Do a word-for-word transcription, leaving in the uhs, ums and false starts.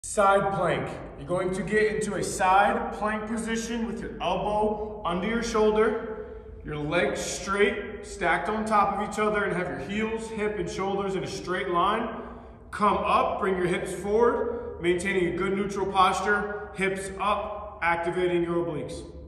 Side plank. You're going to get into a side plank position with your elbow under your shoulder, your legs straight, stacked on top of each other, and have your heels, hip, and shoulders in a straight line. Come up, bring your hips forward, maintaining a good neutral posture, hips up, activating your obliques.